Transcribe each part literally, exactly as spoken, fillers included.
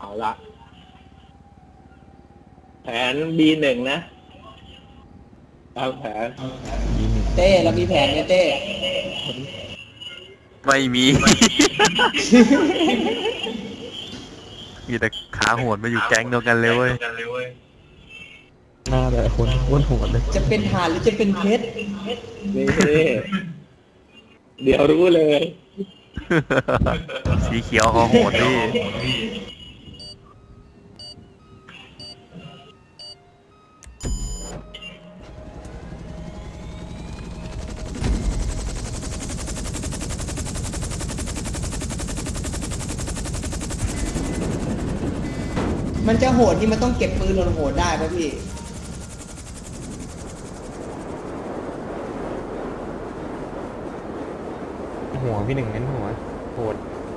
เอาละแผน บี หนึ่งนะตามแผนเต้เรามีแผนเนี่ยเต้ไม่มี มีแต่ขาโหดมาอยู่แก๊งเดียวกันเลยเว้ยหน้าแต่คนอ้วนโหดเลยจะเป็นห่านหรือจะเป็นเพชรนี่เดี๋ยวรู้เลยสีเขียวเขาโหดพี่มันจะโหดนี่มันต้องเก็บปืนโหดๆได้ป่ะพี่หัวพี่หนึ่งเน้นหัวโหด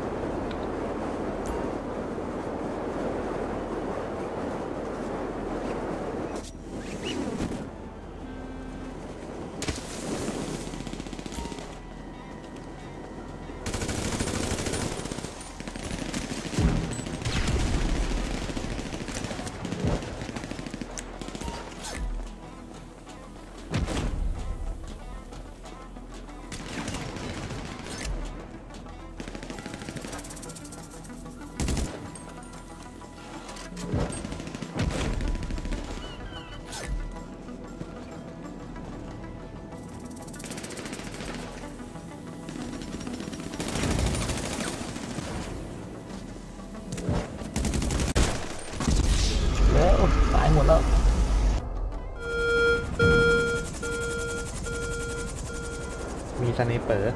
แล้วตายหมดแล้วมีสไนเปอร์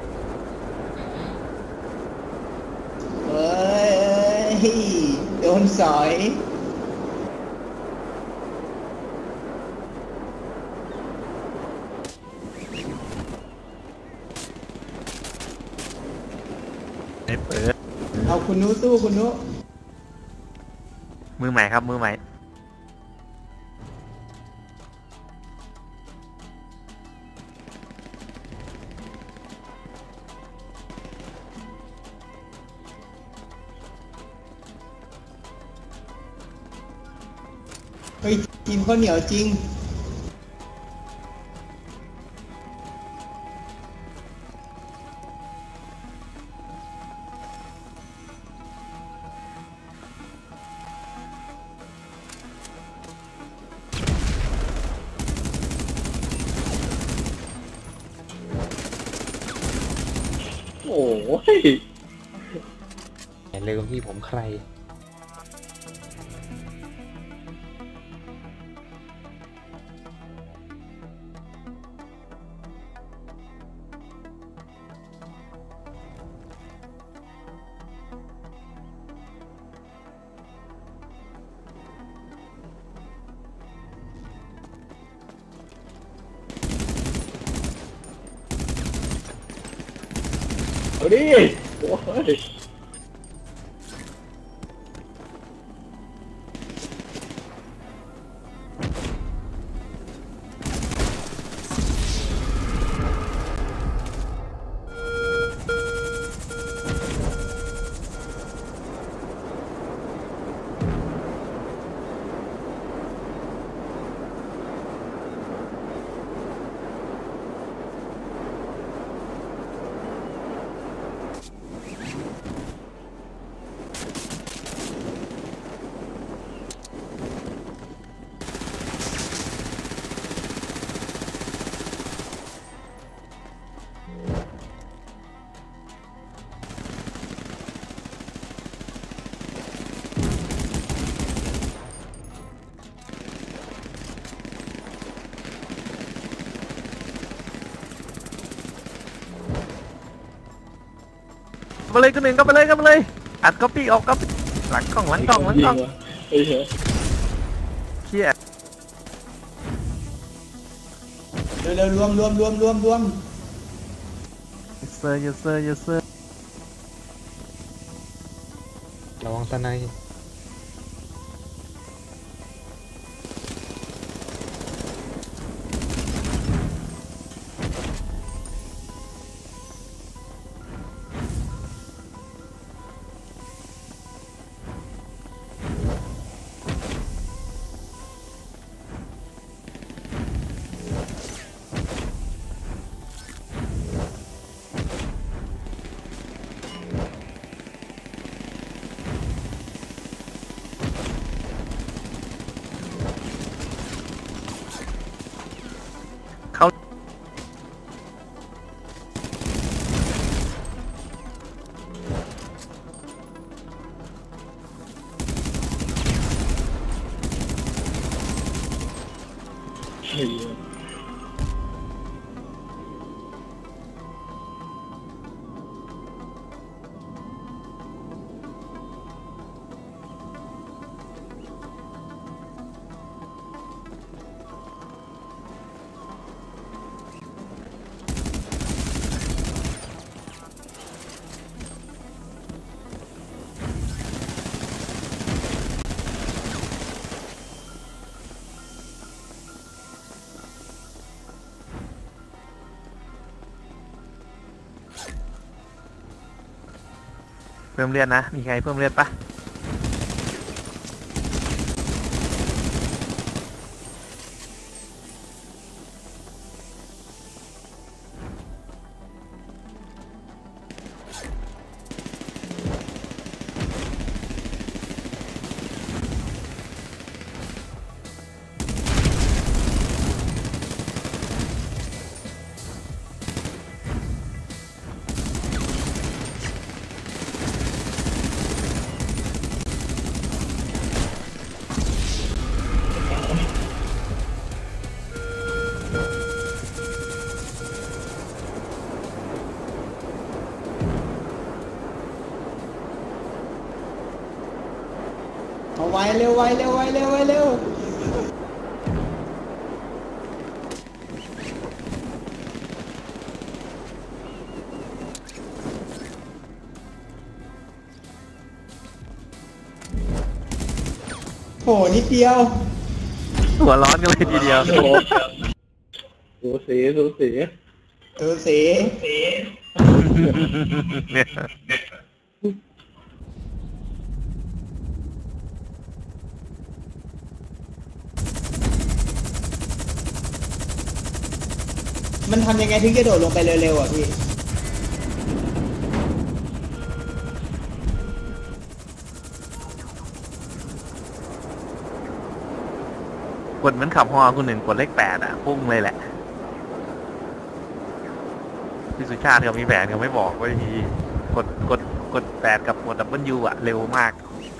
เอ้ยโดนสอยไม่เปิดเอาคุณนุสู้คุณนุมือใหม่ครับมือใหม่เฮ้ยทีมเขาเหนียวจริงโอ้ยอย่าลืมที่ผมใครเอาดิโอ้ยมาเลยก็หนึ่งก็ไปเลยก็ไปเลยอัดก๊อปปี้ออกก๊อปปี้หลังกล้องหลังกล้องหลังกล้องเฮ้ยเฮ้ยเชี่ยเร็วๆรวมรวมรวมรวมรวม yes sir yes sir yes sir ระวังสไนเพิ่มเลือดนะ มีใครเพิ่มเลือดปะเอาไว้เร็วไว้เร็วไว้เร็วไว้เร็วโหนิดเดียวหัวร้อนกันเลยทีเดียวโอ้โหสูสีสูสีดูสีเนี่ยมันทำยังไงถึงจะโดดลงไปเร็วๆอ่ะพี่กดเหมือนขับฮอคุณหนึ่งกดเลขแปดอ่ะพุ่งเลยแหละพี่สุชาติเขามีแผนเขาไม่บอกว่าทีกดกดกดแปดกับกดดับเบิลยูอ่ะเร็วมาก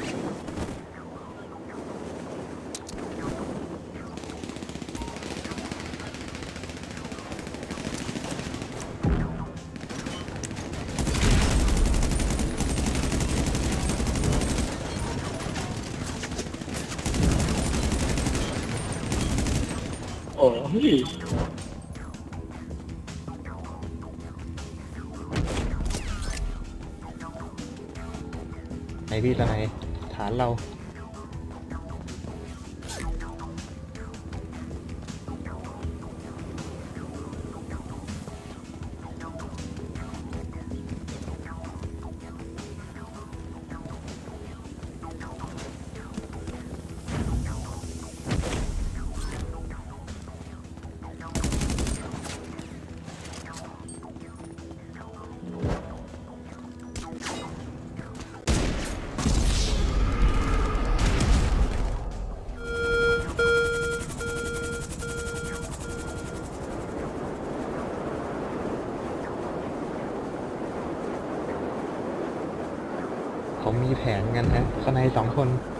โอ้ยไอพี่สไนด์ฐานเรา เขามีแผนกันนะสไนด์สองคน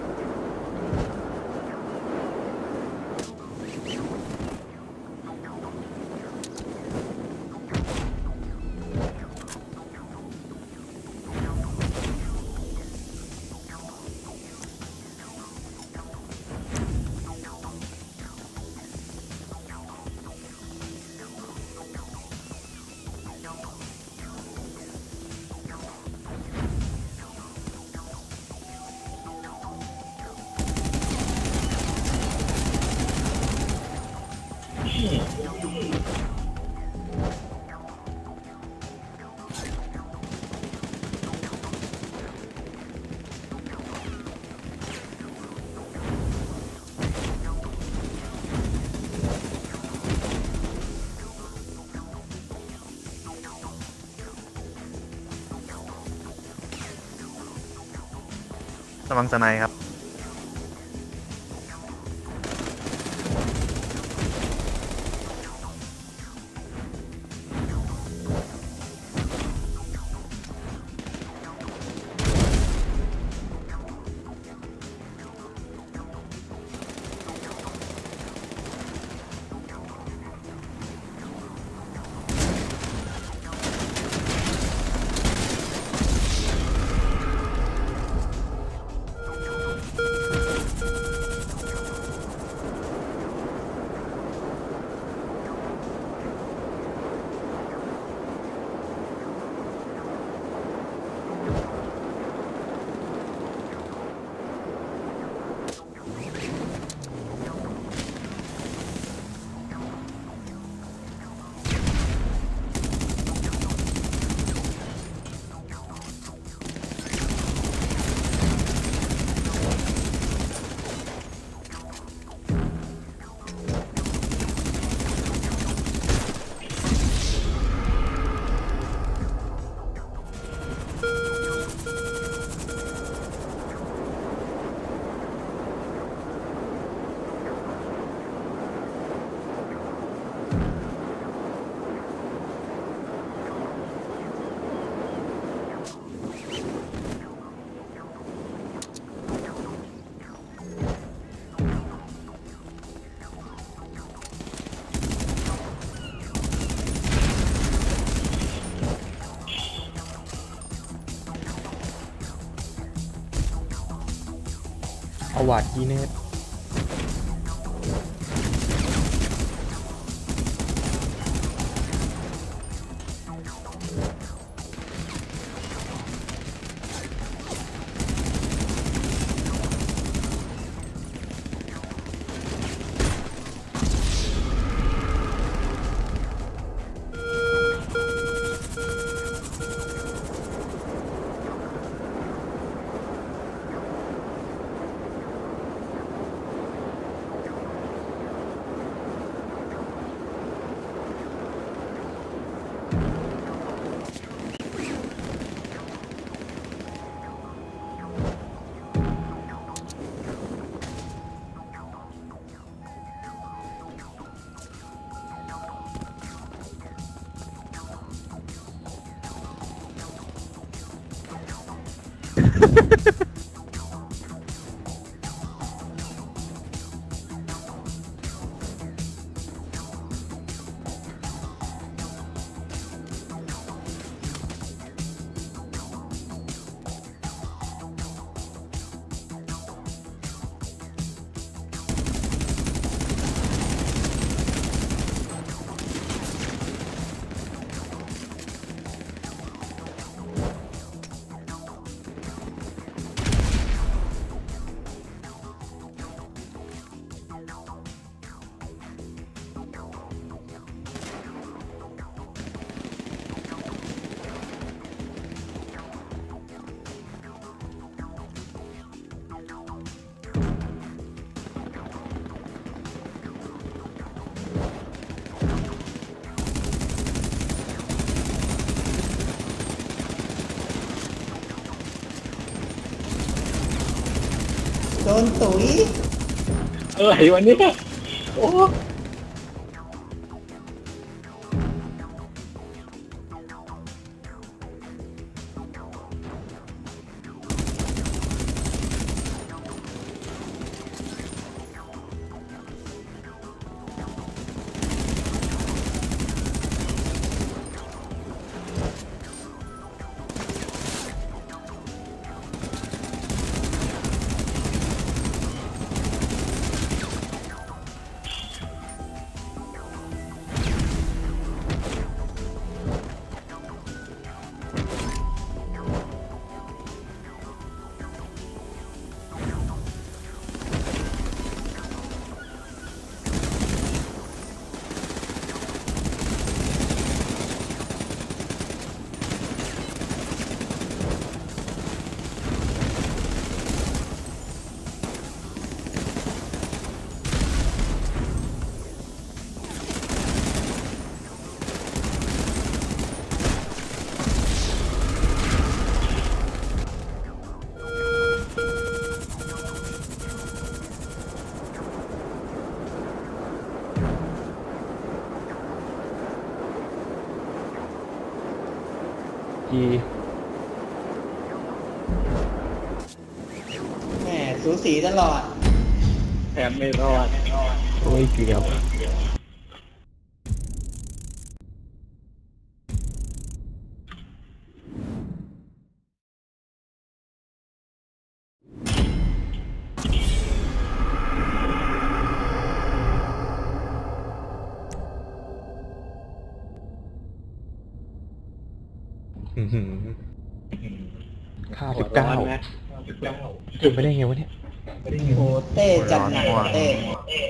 ระวังสไนครับเอาวาดยีเนตโดนตุ๋ยอะไรวันนี้โอ้ยีแหมสูสีตลอดแถมไม่รอดโอ้ยเกือบ อื้อหือห้าสิบเก้าหัวร้อนนะถึงไปได้ไงวะเนี่ยโอ้เต้จัดหนักเต้